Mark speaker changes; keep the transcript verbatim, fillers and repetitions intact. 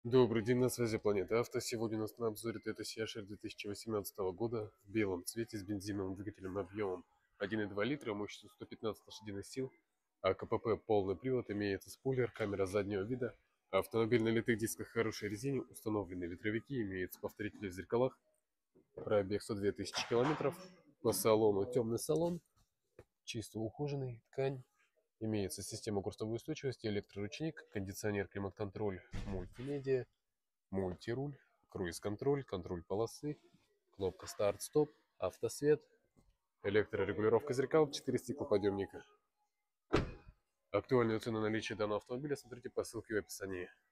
Speaker 1: Добрый день, на связи Планета Авто. Сегодня у нас на обзоре Toyota Siasher две тысячи восемнадцатого года в белом цвете с бензиновым двигателем объемом один и два литра, мощностью сто пятнадцать лошадиных сил, а КПП полный привод, имеется спойлер, камера заднего вида, автомобиль на литых дисках, хорошей резине, установлены ветровики, имеются повторители в зеркалах, пробег сто две тысячи километров, по салону темный салон, чисто ухоженный, ткань. Имеется система курсовой устойчивости, электроручник, кондиционер, климат-контроль, мультимедиа, мультируль, круиз-контроль, контроль полосы, кнопка старт-стоп, автосвет, электрорегулировка зеркал, четыре стеклоподъемника. Актуальную цену наличия данного автомобиля смотрите по ссылке в описании.